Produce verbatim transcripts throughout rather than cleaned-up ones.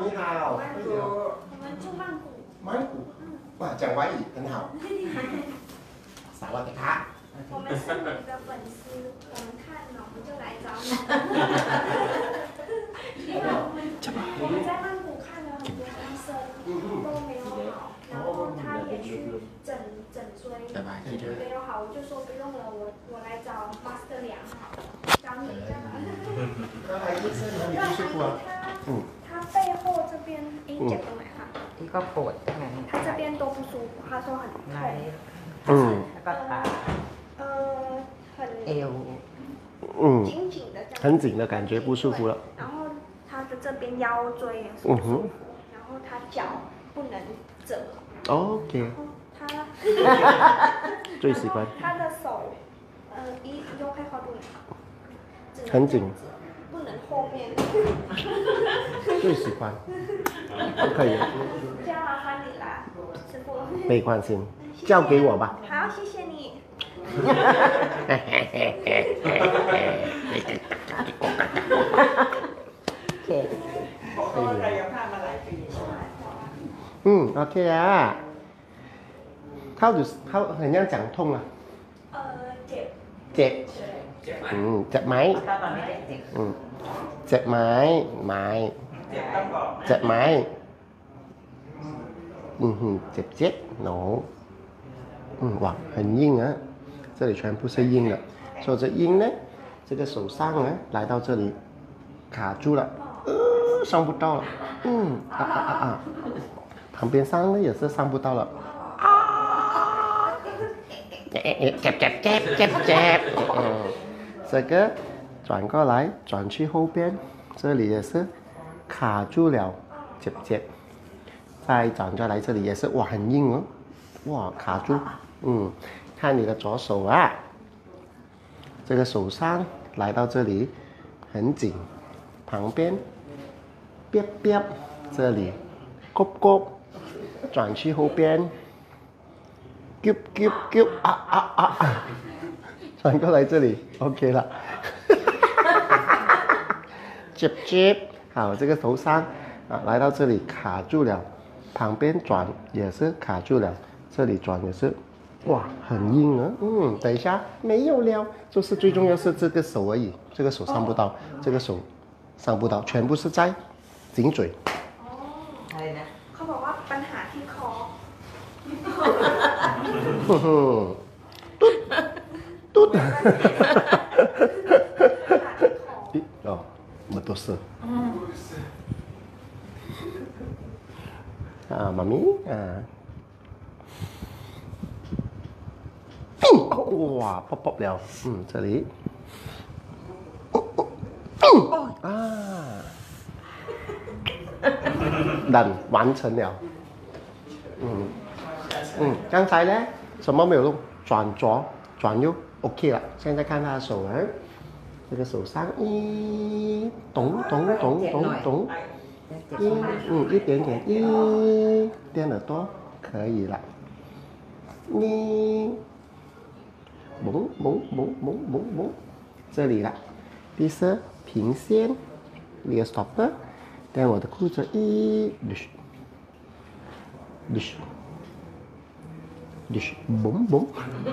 你好。 曼谷，我们住曼谷。 曼谷，哇，讲华语很好。萨瓦迪卡。 我们是你的粉丝，我们看了我们就来找你。因为我们我们在曼谷看了很多医生都没有好，然后他也去整整椎没有好，我就说不用了，我我来找 Master 梁好了，找你这样。 那还医生哪里不舒服啊？嗯。 他背后这边哎เจ็บตรงไหนคะที่ก็ปวดตรงไหน他这边都不舒服，他说很痛。 嗯。 แล้วก็ขา呃，很เอว嗯。 紧紧的这样。 很紧的感觉不舒服了。 然后他的这边腰椎也是不舒服，然后他脚不能折。 OK。 他最喜欢。 他的手，呃，一又可以好多很紧。 不能后面。 最喜欢。不可以。 这样麻烦你啦，师傅。 没关系，交给我吧。 好，谢谢你。 โอเคอืมโอเคอ่ะเข้าอยู่เข้าเห็นยังจังทงอ่ะเออเจ็บเจ็บอืมเจ็บไหมถ้าตอนนี้เด็กอืมเจ็บไหมไหมเจ็บไหม嗯哼，接接，no，嗯，哇，很硬啊，这里全部是硬的，所以这硬呢，这个手上呢，来到这里卡住了，呃，上不到了，嗯，啊啊啊啊，旁边上呢也是上不到了，啊，接接接接接，嗯，这个转过来转去后边，这里也是卡住了，接接。再转过来这里也是哇很硬哦，哇卡住，嗯，看你的左手啊，这个手上来到这里很紧，旁边，别别这里，勾勾，转去后边，揪揪揪啊啊啊，转过来这里 ，OK 了，接接，好，这个头上啊来到这里卡住了。旁边转也是卡住了，这里转也是，哇，很硬啊！嗯，等一下没有了，就是最重要是这个手而已，这个手上不到，这个手上不到，全部是在颈椎。 อะไรนะเขาบอกว่าปัญหาที่คอ哼哼，嘟嘟，哦，我都是。啊，妈咪啊，哇，爆爆了，嗯，这里，啊，等完成了，嗯嗯，刚才呢什么没有弄，转左转右 ，OK 了，现在看他的手啊，这个手上一咚咚咚咚咚。一嗯一点点一点耳朵可以了，你蒙蒙蒙蒙蒙蒙这里了，第四平线，一个 stopper， 但我的裤子一捋捋捋嘣嘣，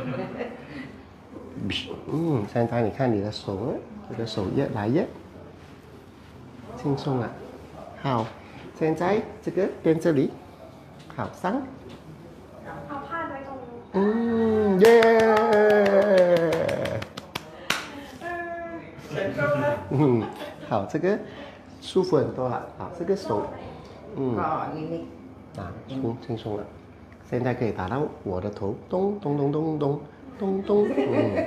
嗯，现在你看你的手，这个手越来越轻松了。好，现在这个边这里，好上。 เอาผ้าไว้ตรงนู้น嗯，耶！嗯，好，这个舒服很多了。好，这个手，嗯， ก็นิด啊，轻轻松了。现在可以打到我的头，咚咚咚咚咚咚咚。嗯，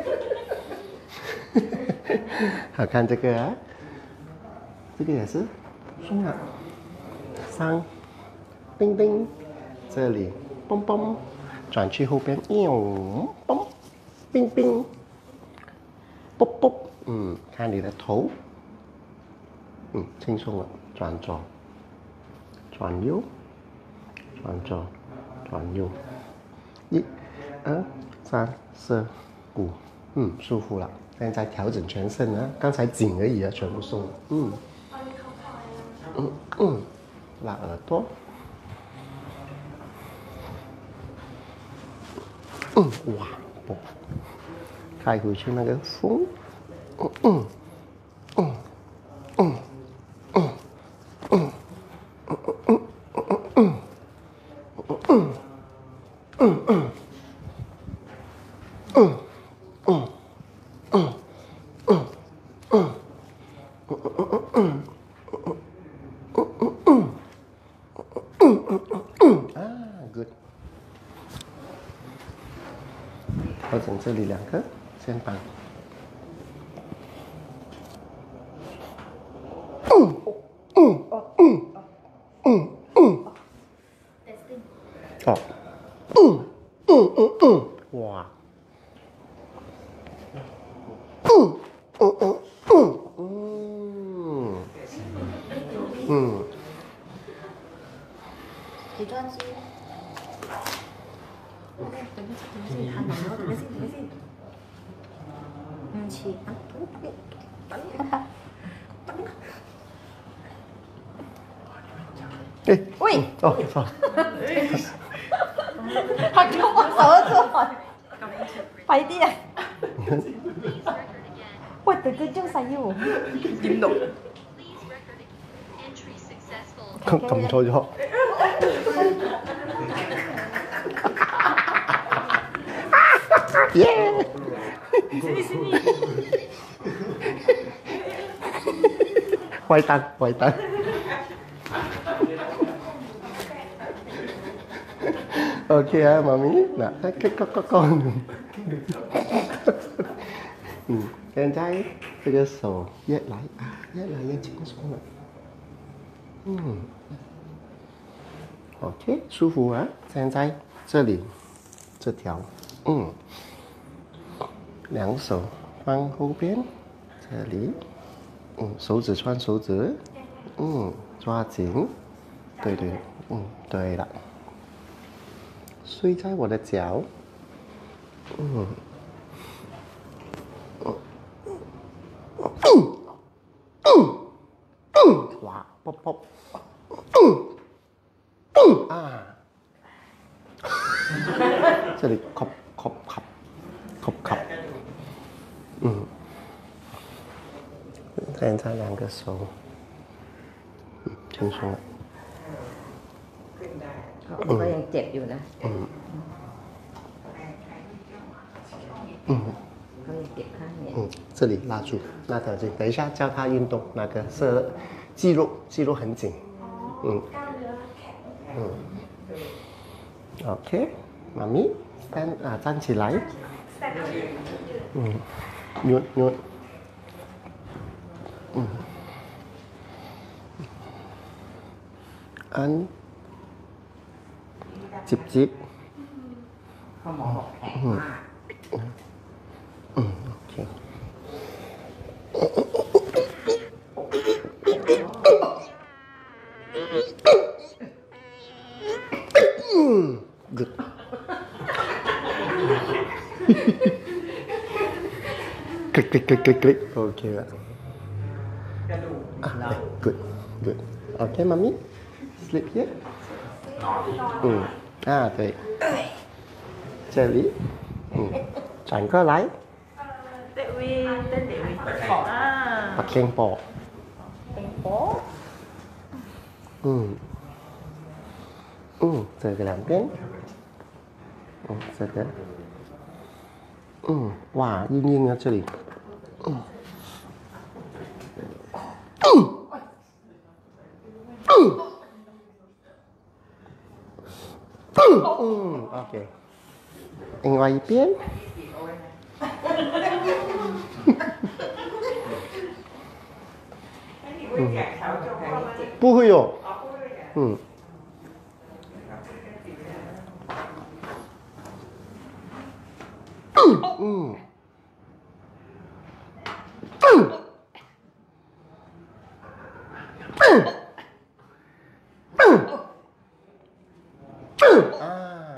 好看这个啊，这个也是松了。上，叮叮，这里嘣嘣，转去后边，哟，嘣，冰冰，啵啵，嗯，看你的头，嗯，轻松了，转左，转右，转左，转右，一、二、三、四、五，嗯，舒服了。现在调整全身啊，刚才紧而已啊，全部松了，嗯，嗯嗯。 拉耳朵。嗯，哇，不，开回去那个风。嗯嗯嗯嗯嗯嗯嗯嗯嗯嗯嗯嗯。嗯嗯嗯嗯嗯嗯嗯啊 ，good。调整这里两个肩膀。嗯嗯嗯嗯嗯。好。嗯嗯嗯嗯，哇。嗯嗯嗯嗯嗯嗯。 你专心。OK，等一下，等一下，喊我，等一下，等一下。嗯，起，啊，等一下。 哎， 喂， 哦，好。 拍咗我手出嚟，快啲啊！喂，對佢張細腰點讀？ 撳錯咗。耶！壞蛋，壞蛋。OK 啊，媽咪，嗱，cái cái cái con， 嗯，现在这个手越来啊越来越轻松了，嗯 ，OK， 舒服啊。现在这里这条，嗯，两手放后边，这里，嗯，手指穿手指，嗯，抓紧，对对，嗯，对了。睡在我的脚，嗯，嗯嗯嗯，哇，啵啵，嗯嗯啊，这里扣扣扣扣扣，嗯，现在两个手，嗯，轻松了。 เขาก็ยังเจ็บอยู่นะอืมเขายังเจ็บข้างนี้嗯，这里拉住那条筋，等一下教他运动，那个是肌肉，肌肉很紧。嗯。嗯。OK， 妈咪 stand 啊，站起来。嗯，扭扭。嗯。安。จิบจิบเขาหมอบอกแข็งมากอืมโอเคอืม good คลิกคลิกคลิกคลิกคลิกโอเคละอ่ะ good good โอเคมามิ sleep here อืมอ่า对这里嗯转过来 Tệ uy, tên để uy. À. ปักเค็งปอกเป็นโป๊ะ嗯嗯这个两边嗯这个嗯哇硬硬啊这里嗯嗯嗯嗯嗯 OK 另外一边嗯不会有嗯嗯啊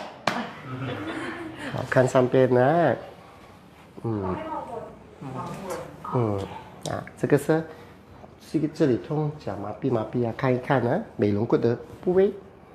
好看上边呢嗯嗯啊这个是这个这里痛脚麻痹麻痹啊，看一看啊，美容骨的部位。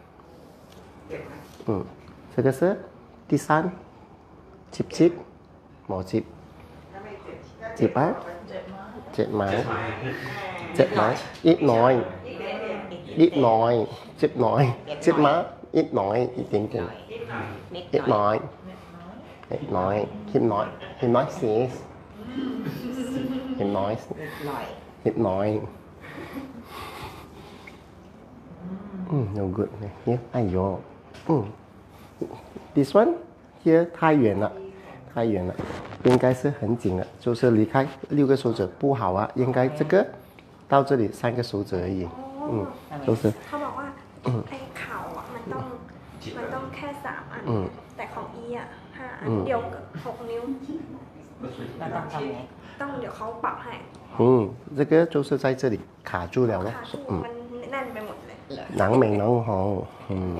嗯，这个是第三，จิบจิบหมอจิบจิบปะเจ็บไหมเจ็บไหมอีกหน่อยอีกหน่อยเจ็บหน่อยเจ็บไหมอีกหน่อยอีกเก่งๆอีกหน่อยอีกหน่อยหินน้อยหินน้อยสิหินน้อยหินน้อยอืม no good เนี่ย哎呦嗯 this one here 太远了太远了应该是很紧了就是离开六个手指不好啊应该这个到这里三个手指而已嗯就是เขาบอกว่าไอ้เข่าอ่ะมันต้องมันต้องแค่สามอันแต่ของอีอ่ะห้าอันเดียวกับหกนิ้วต้องเดี๋ยวเขาปรับให้嗯这个就是在这里卡住了咯嗯มันแน่นไปหมดเลยหนังเหม่งหนังหออืม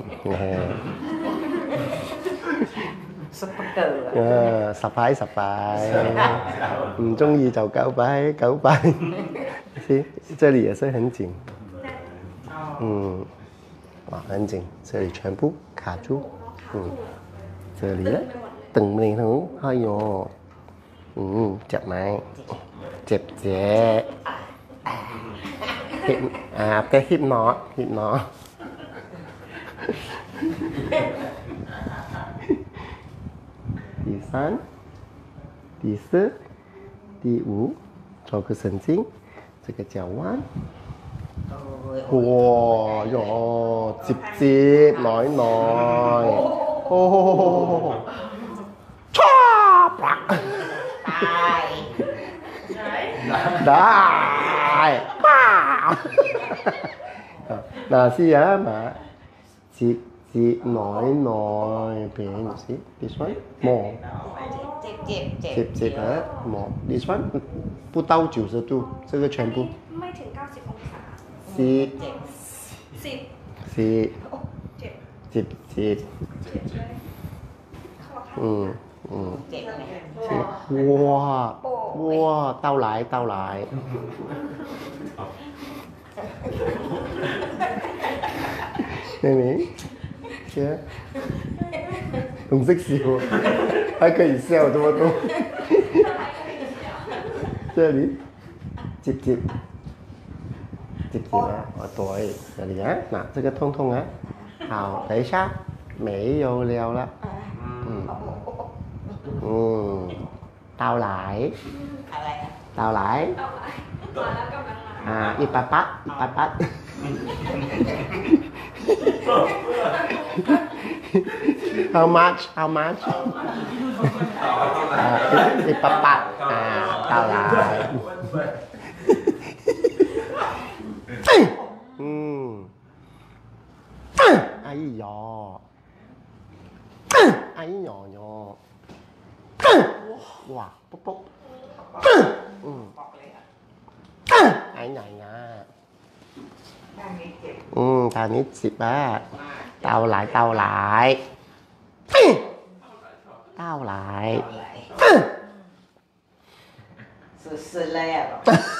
ซุปเปอร์เกอร์เออสบายสบาย唔中意就九拜九拜是这里也是很紧嗯哇很紧这里全部卡住嗯这里了ตึงไปถึง哎呦อืมเจ็บไหมเจ็บเจ็บฮิปอ่าแต่ฮิปนอตฮิปนอต第三、第四、第五，做个神经，这个脚腕。哇哟，接接，耐耐，哦，唰，啪，ได้ได้ป้า哪是啊嘛？接接，耐耐，变是 this one more。 เจ็บเจ็บเจ็บเจ็บฮะหมอ this one 不到九十度这个全部ไม่ถึงเก้าสิบองศาสิบสิบสิบเจ็บจิบจิบอืมอืมเจ็บไหมว้าว้าเต้าหลายเต้าหลาย妹妹切红色笑还可以笑这么多这里接接接接了哦对这里啊那这个痛痛啊好等一下没有了了嗯嗯tao lại tao lại à ipapat ipapat how much how much à, ipapat à tao lại ừ. ai dò ai nhỏ nhỏ wow bốc bốc ừ. ai nhảy nha ừ thằngนี้สิบá tao lại tao lại tao lại สุดๆเลยอ่ะ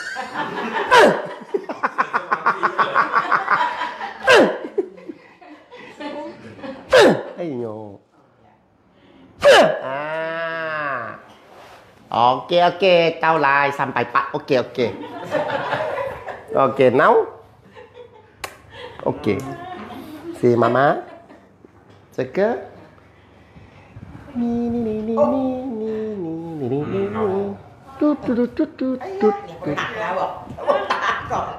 哎呦à ok ok tao lại sampai pak ok ok ok nấu ok si mama 这个你你你你你你你你你你嘟嘟嘟嘟嘟嘟หักแล้วบอกตาก่อน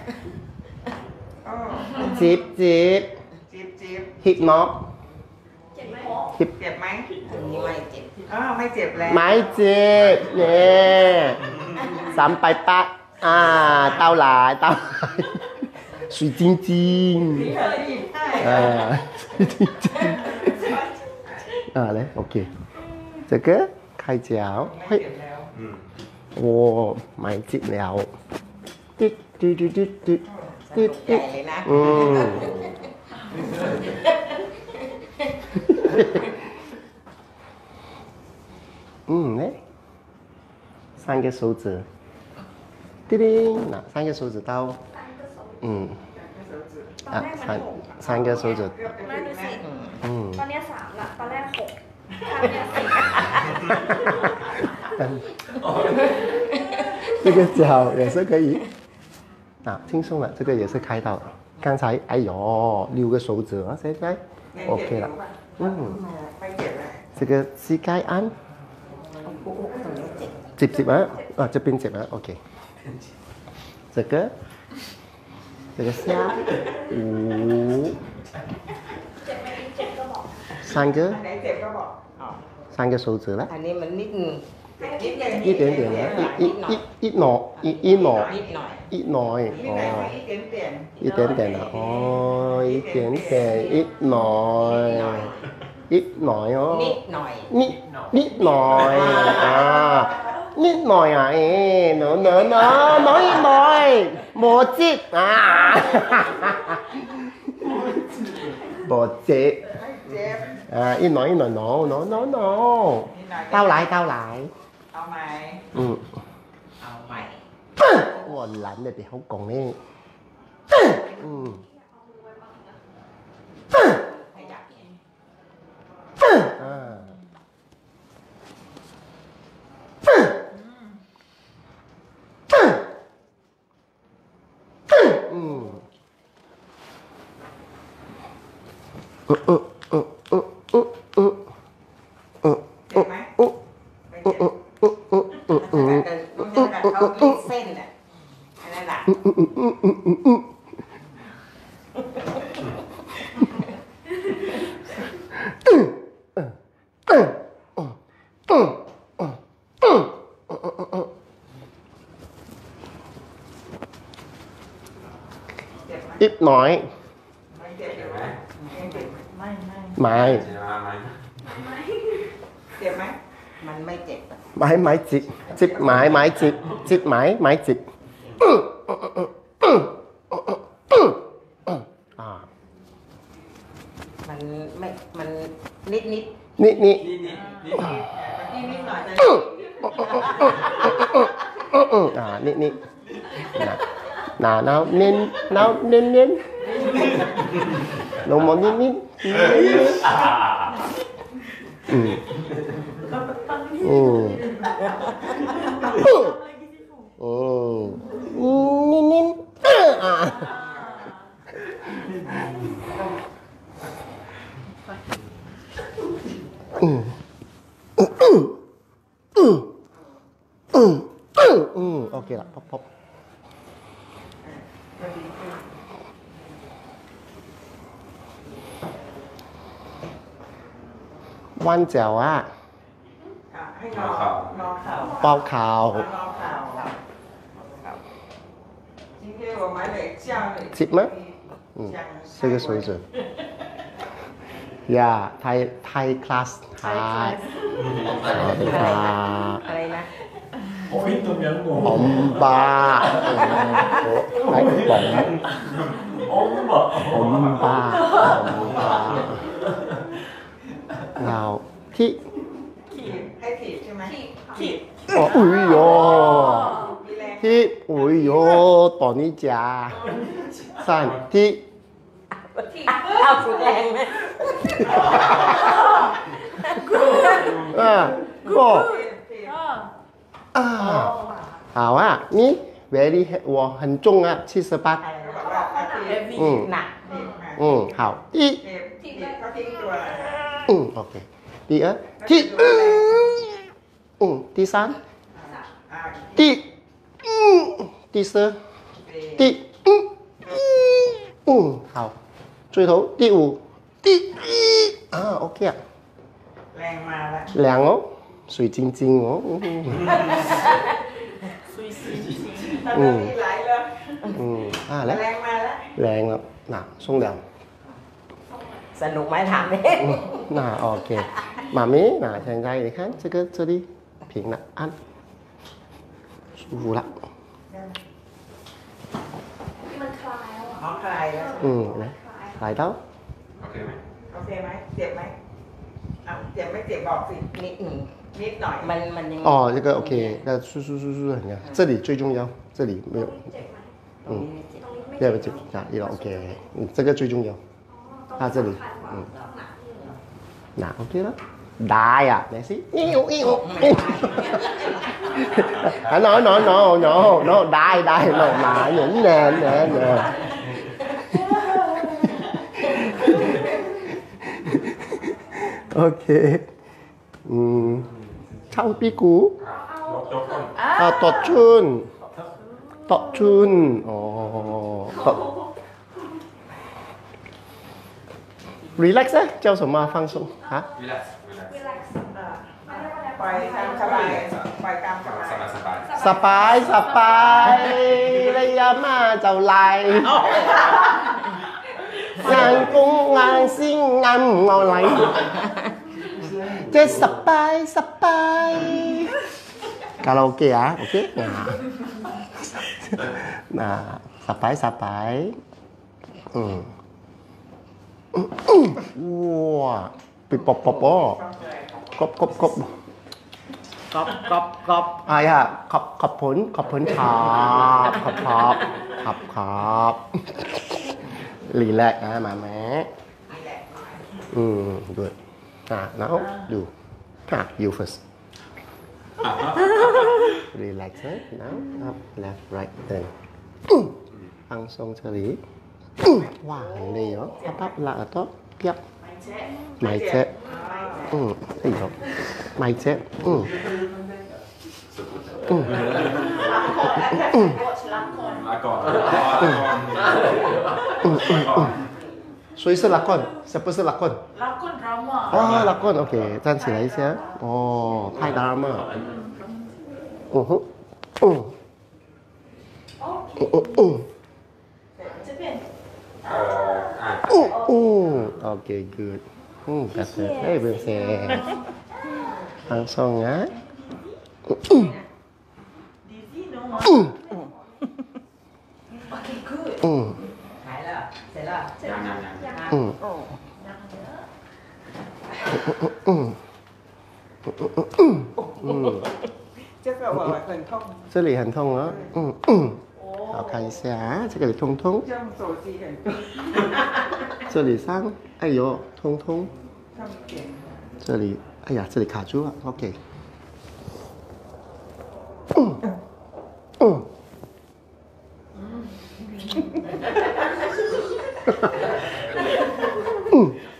จิบจิบจิ๊บจิ๊บฮิปน็อกเจ็บไหมฮิปเจ็บไหมอันนี้ไม่เจ็บอ้าวไม่เจ็บแล้วไม้เจ็บเนี่ยสามไปปะอ่าเต้าหลายเต้าหลาย水晶晶อ่า水晶晶อ่าเลยโอเค这个开脚เฮ้ยโอ้ไม่จิบแล้วติ๊ดติ๊ดติ๊ดติ๊ดติ๊ดติ๊ดอืม嗯呢三个手指叮叮，那三个手指到，嗯，啊，三三个手指， ไม่ดูสิ嗯ตอนเนี้ยสามละตอนแรกหกข้างเนี้ยสี่这个脚也是可以，啊，轻松了，这个也是开到了。刚才哎呦六个手指啊，现在 OK 了，嗯，这个膝盖按，接接啊，啊这边接啊 ，OK， 这个这个下五三个อันไหนเจ็บก็บอกอ๋อ三个手指了。 อันนี้มันนิดนึงนิดนึง一点点的，一一一一挪一一挪นิดหน่อย一挪นี่ไหน哦， นิดเ点点一点点的哦，一点点一挪一挪哦นิดหน่อยนิดนิดหน่อยอ่านิดหน่อยอ่ะเอ๊ะเนอะเนอะเนอะน้อยหน่อยโมจิตอ่าโมจิตเจ็บอ่าอีหน่อยอีหน่อย no no no no เต้าหลายเต้าหลายเอาไหมอืมเอาใหม่我懒得俾好講呢。嗯。 ขยับเองอ่าอืมเออเออเออเออเออเออเออเจ็บไหมเออไม่เจ็บเออเออเออเออเออแต่ต้องเจอกับเขาที่เส้นน่ะอันนั้นแหละ ít nói ไม่เจ็บเจ็บไหมไม่เจ็บไม่ไม่ mày เจ็บไหมมันไม่เจ็บ mãi mãi chịp chịp mãi mãi chịp chịp mãi mãi chịp à มันไม่มันนิดนิด nít nít นิดนิดหน่อยแต่ à nít nít nè nè nào nên nào nên nên nó món nít nít ừ ừ ừ nít nít à ừ ừ ừ ừ ừ ok là pop pop quan chào á อ่ะให้นอนนอนเข่า bao khảo นอนเข่า今天我买了这样的 chịp吗ừ 这个手指 yeah Thai Thai class Thai สวัสดีครับอะไรนะอมบาไอ้ป๋องอมบาอมบาเราที่ขีดให้ขีดใช่ไหมขีดอ๋ออุ้ยโยมีแรงที่อุ้ยโยตอนนี้จ้าสั่นที่เอาสุดแรงไหมอ่าก็อ่า好啊你 very 我很重啊七十八บอกว่าขีดอืมหนัก嗯好ที่ขีดขีดก็ทิ้งตัวอืมโอเค第二ที่อืม第三อ่า第嗯第四第嗯嗯好最后第五第一啊 OK 啊แรงมาแล้ว涼哦水晶晶哦ตอนนี้ไหลเลยอืมอ่าแรแล้วงมาแล้วแรงแล้วน่ะส่ง涼สนุกไหมถามดิ那 OK 媽咪那現在你看這個這裡平了按舒服了มันคลายแล้วอ๋ออ่ะคลายแล้วอืมนะหลายเต้าโอเคไหมเจ็บไหมอ่ะเจ็บไม่เจ็บบอกสินิดหนึ่งนิดหน่อยมันมันยัง哦，这个 OK，那舒舒舒舒很样，这里最重要，这里没有，嗯，对不起，啊，一了 OK，嗯，这个最重要，啊这里，嗯，那 OK 了，ได้อ่ะไหนสิอิ้วอิ้วอ่ะ no no no no no ได้ได้หน่อมาเนี่ยแน่แน่แน่โอเคอืมเข้าปีกูอ่าตดชุนตดชุนอ๋อตด relax 啊叫什么放松啊 relax relax ปล่อยตามสบายปล่อยตามสบายสบายสบายสบายสบายระยะมาเจ้าลายงานกุ้งงานซิ่งงานเอาไหลจะสบายสบายคาราโอเกะอ่ะโอเคน่ะสบายสบายอืมว้าปิดปอบปอบปอกบกบกบกอบกอบกอบอ่ะย่าขอบขอบผลขอบผลครับขอบขอบขอบขอบรีแลกซ์นะมาแม่อืม good อ่ะ now you อ่ะ you first relax นะ now up left right then ฟังทรงเฉลีว้าเลยเหรอปั๊บละต๊อบเปียบไม่เจ๊อืมไอ้หรอไม่เจ๊อืมอืมอืมลาก่อน谁是拉棍？谁不是拉棍？ รักคนเราหมอ哦，拉棍，OK，站起来一下。哦，太大了嘛。嗯哼，嗯，嗯嗯嗯。 这边เอ่ออ่ะ嗯嗯，OK good。嗯，better。哎，不用谢。放松啊。嗯ดีซี่น้องหมอ嗯โอเคกู嗯หายแล้วเสร็จแล้วยังยังยัง嗯嗯嗯。 จะแบบว่าเพิ่นท่อง这里很痛哦。嗯嗯。好看一下，这个里痛痛。 ย่ำโซซีเห็น这里伤，哎呦，痛痛。 ทำเก่ง这里，哎呀，这里卡住了。OK。嗯嗯。嗯。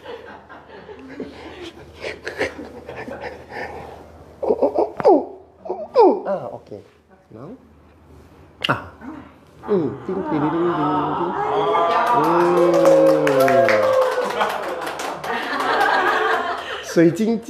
啊，OK。然后，啊，嗯，叮叮叮叮叮叮。嗯。水晶鸡。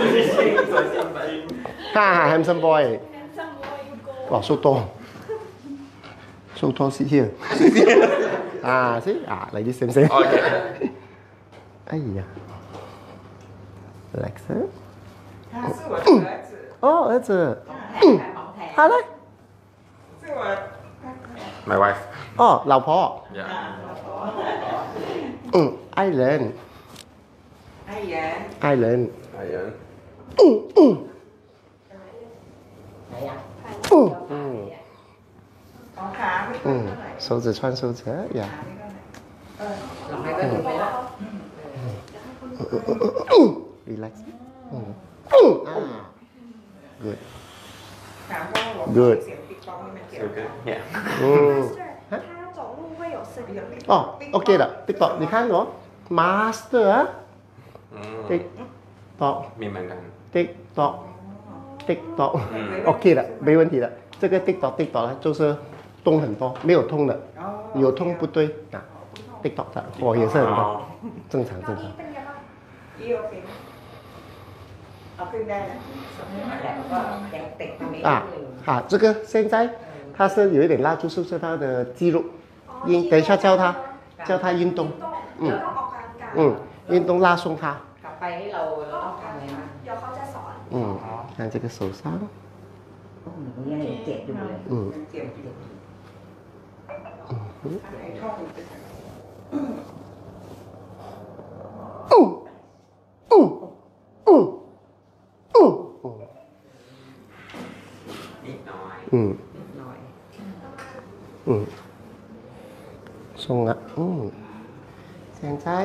哈哈 handsome boy。哇，so tall。so tall sit here。啊，see 啊，like this same same。哎呀，relax。 ถ้าสู้กับเสือเสือ哦，儿子。好嘞。 สู้กับ my wife 哦，老婆。 yeah 嗯，爱人， ไอ้แย่爱人。 ไอ้ยัน嗯嗯ไหนอ่ะ嗯嗯ของขาไม่嗯เท่าไหร่手指穿手指呀。 เออลองให้ก็ดูไปแล้ว relax。嗯嗯啊，good。 ถามว่าบอก Good เสียงติ๊กต๊อกนี่มันเกี่ยว so good yeah 嗯。 他走路会有声音。 哦，OK 的，TikTok，你看我，Master 啊อืม ，TikTok。 มีเหมือนกัน TikTok TikTok 嗯 OK 的，没问题的。这个 TikTok TikTok 呢，就是动很多，没有痛的，有痛不对啊。TikTok 的我也是很多，正常正常。 เป็นไงบ้างอีโอเคเอาขึ้นได้แล้วแล้วก็ยังติดตรงนี้啊啊，这个现在它是有一点蜡烛，是不是它的肌肉？运，等一下叫他叫他运动， อืมออกกำลังกาย嗯，运动拉松他， กลับไปนี่เราเราต้องทำไงนะเดี๋ยวเขาจะสอน嗯，看这个手上， ยังเจ็บอยู่เลย嗯เจ็บอยู่ไอ้ท่องมันเป็น嗯嗯嗯嗯嗯อืมหน่อยอืมส่งอ่ะอืมแสงใจ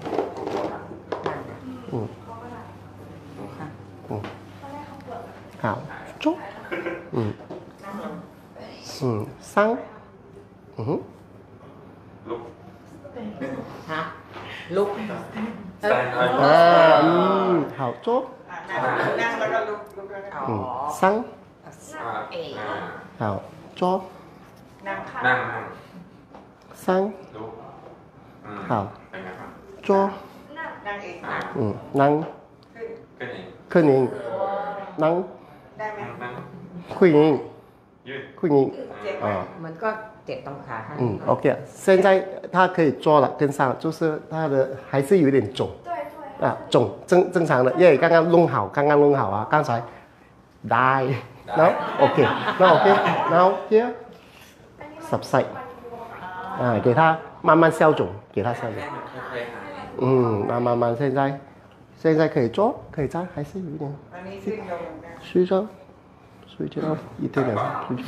อืมค่ะอืมข่าวจุ๊บอืมอืมสั่งอืมลุกฮะลุก stand up อ่าอืมข่าวจุ๊บนั่งแล้วก็ลุกลุกแล้วก็อืมสั่งอ่าอ่าข่าวจุ๊บนั่งค่ะนั่งนั่งสั่งลุกอืมข่าวเป็นไงบ้างจุ๊บนั่งเองอ่าอืมนั่งขึ้นเองขึ้นเองนั่งได้ไหมนั่งคุยเองยืดคุยเองเจ็บไหมอ่ามันก็เจ็บตรงขาให้嗯，OK，现在它可以做了，跟上就是它的还是有点肿对对。 啊，肿正正常的，因为刚刚弄好，刚刚弄好啊，刚才ได้แล้ว OK，那 OK，然后 here subside， 啊，给它慢慢消肿，给它消肿， ค่อยๆหาย嗯，慢慢慢，现在现在可以做，可以站，还是有一点อันนี้ขึ้นลงนะ睡着，睡觉一点两睡着。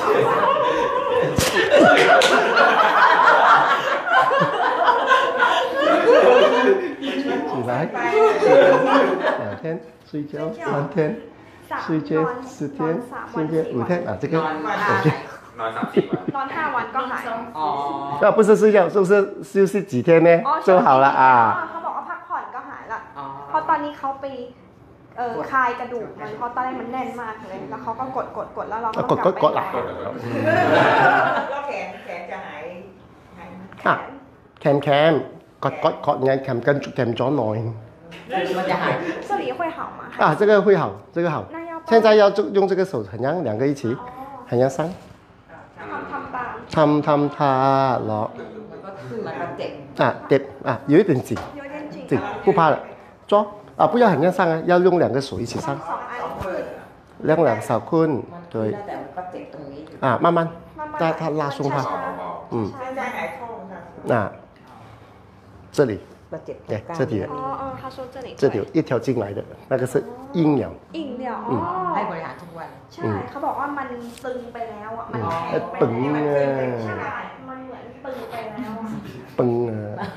起来，两天睡觉，三天睡觉，四天睡觉，五天啊，这个我觉นอนสามสี่วันนอนห้าวันก็หายอ๋อ得啊，不是睡觉，就是休息几天呢อ๋อ就好了啊。 เขาบอกว่าพักผ่อนก็หายละอ๋อเพราะตอนนี้เขาไปเอ่อคลายกระดูกมันเพราะตอนแรกมันแน่นมากเลยแล้วเขาก็กดกดกดแล้วเราก็กดกดกดหล่ะกดกดแล้วแขนแขนจะหายหายไหม啊，แคมแคมกดกดกดไงแคม跟แคมจอหน่อยมันจะหาย这里会好吗啊，这个会好，这个好。 那要不现在要用这个手，很像两个一起，很像三， ทำทำตามทำทำทาเหรอมันก็ขึ้นมาก็เจ็บ啊，对啊，有一点紧。 有点紧紧，不怕了，抓啊！不要很像上啊，要用两个手一起上， สองอันสองมือ两两手坤， มันขึ้น对แล้วแต่มันก็เจ็บตรงนี้อยู่啊，慢慢， 慢慢带它拉松它，嗯， 现在还痛ค่ะ啊，这里， ก็เจ็บตร对งกล้าม这里อ๋อเออ他说这里这里有一条进来的，那个是阴阳， อิ่งเดียวอ๋อให้บริหารทุกวันใช่เขาบอกว่ามันตึงไปแล้วอ่ะมัน嗯แข็ง呃， ไป本แล้ว呃ใช่มันเหมือนตึงไปแล้วอะ本呃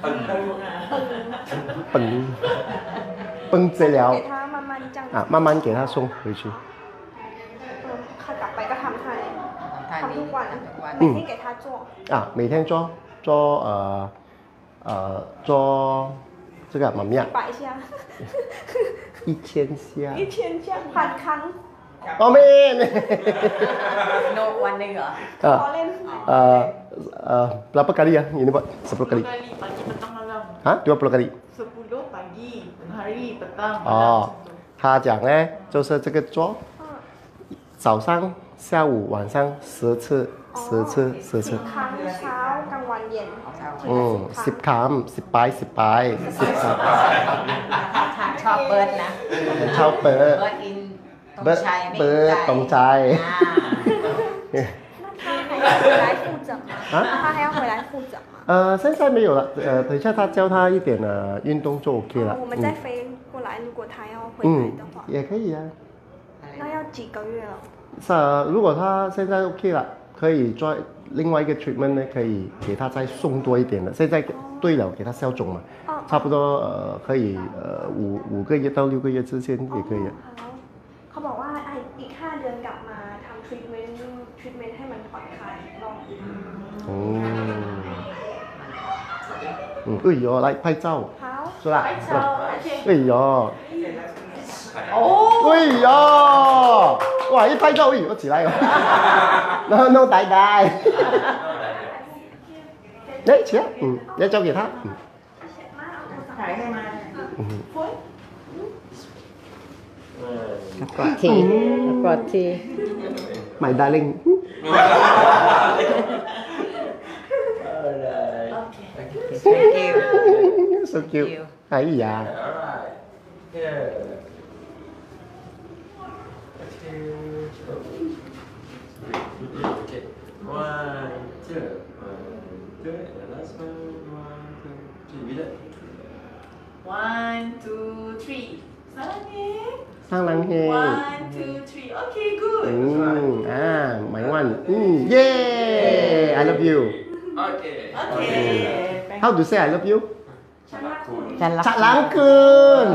本崩治疗给他慢慢这样啊，慢慢给它送回去， เออขัดกลับไปก็ทำให้ท่าทำนี้ทุกวันทำทุกวัน每天给他做啊，每天做做呃呃做这个怎么样？ 百下一千下。 一天这样พันครั้ง哦，没没。 โนวันหนึ่งเหรอขอ啊เล่น uh, uh, berapa kali ya ini buat sepuluh kali kali pagi petang malam. Hah? dua puluh kali Sepuluh pagi, hari petang 哦 malam. macam tu. 他讲呢就是这个做早上下午晚上十次十次十次สิบครั้งเช้ากลางวันเย็นอืมสิบคำสิบใบสิบใบสิบคทางชอบเบิร์ดนะำชอบเปิดเบิร์ดอินตรงเบิร์ดชัยไม่เปิดตรงใจ那他还要回来复诊吗？ 啊他还要回来复诊吗？ 呃现在没有了呃等一下他教他一点呃运动就 OK 了哦我们再飞过来，如果他要回来嗯的话， 也可以啊那要几个月了？ 是啊，如果他现在 OK 了，可以做另外一个 treatment 呢，可以给他再送多一点的。现在对了，给他消肿嘛， 哦差不多呃可以呃五五个月到六个月之间也可以的。 好เขาบอกว่าไอ้อีกห้าเดือนกลับมาทำทรีทเมนต์ทรีทเมนต์ให้มันผ่อนคลายลง嗯嗯，哎呦，来拍照， 好是吧？哎呦， 哦， 哎呦，哇，一拍照，哎呦，起来哦，no no，呆呆，哎，起来，嗯，要交给他，嗯ถ่ายให้มา嗯。 กอดทีกอดที My darling. thank you So cute. you. Ay, yeah. Alright. Yeah. Okay. One, two, one, two, and the last one, one, two, three. Read it. one, two, three. Salah ni. 上郎嘿。 One, two, three. Okay, good. 嗯啊，买万，嗯耶 I love you. ，OK， Okay. How to say I love you? จันละ Calangkun.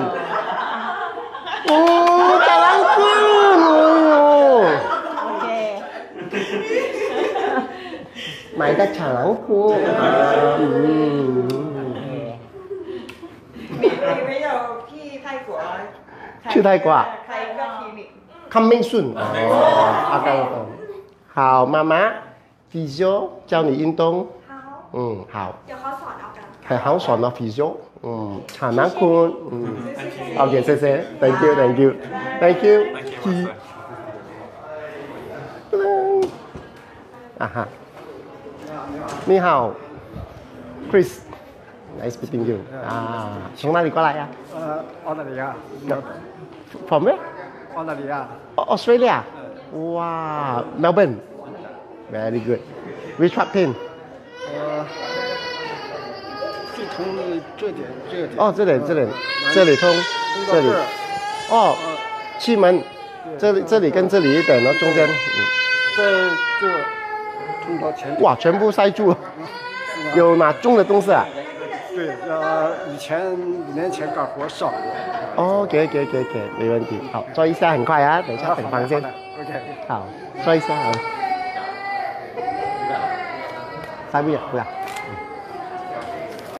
Oh, calangkun. Oh. โอเค买个calangkun. 嗯。 你你没有去泰国？ 去泰国啊开一个 clinic。 Coming soon. 哦，OK。好，妈妈，physio 教你运动。 好， 嗯，好。 เดี๋ยวเขาสอนเอากัน係好爽啊 physio。嗯，查南坤。嗯。OK，謝謝，thank you，thank you，thank you。 Thank you， 啊哈。你好，Chris。Nice meeting you。啊，從哪裡過來呀？ 呃，澳大利亚， From where? 澳大利亚， Australia. Wow, Melbourne. Very good. Which part pain? 呃，最痛的这点，这点。 哦，这里，这里，这里痛，这里。哦，气门，这里，这里跟这里一点，然后中间，嗯， 在这痛到前。 哇，全部塞住了。有哪重的东西啊？ 对，呃，以前五年前干活少。 哦，给给给给，没问题。好，做一下很快啊，等一下等房间。 OK。 好，做一下好。塞不了，不了。